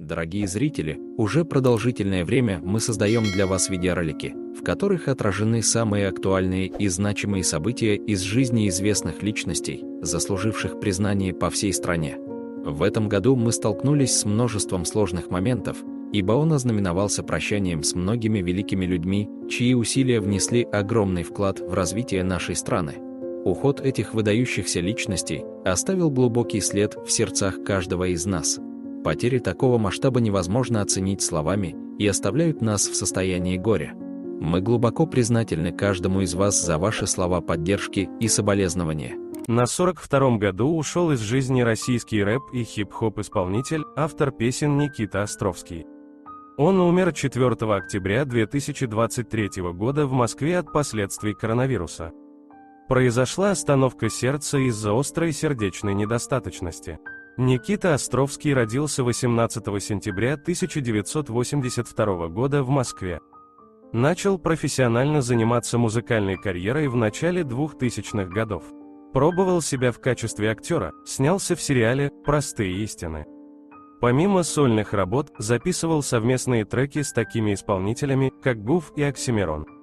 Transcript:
Дорогие зрители, уже продолжительное время мы создаем для вас видеоролики, в которых отражены самые актуальные и значимые события из жизни известных личностей, заслуживших признание по всей стране. В этом году мы столкнулись с множеством сложных моментов, ибо он ознаменовался прощанием с многими великими людьми, чьи усилия внесли огромный вклад в развитие нашей страны. Уход этих выдающихся личностей оставил глубокий след в сердцах каждого из нас. Потери такого масштаба невозможно оценить словами и оставляют нас в состоянии горя. Мы глубоко признательны каждому из вас за ваши слова поддержки и соболезнования. На 42-м году ушел из жизни российский рэп и хип-хоп исполнитель, автор песен Никита Островский. Он умер 4 октября 2023 года в Москве от последствий коронавируса. Произошла остановка сердца из-за острой сердечной недостаточности. Никита Островский родился 18 сентября 1982 года в Москве. Начал профессионально заниматься музыкальной карьерой в начале 2000-х годов. Пробовал себя в качестве актера, снялся в сериале «Простые истины». Помимо сольных работ, записывал совместные треки с такими исполнителями, как Гуф и Оксимирон.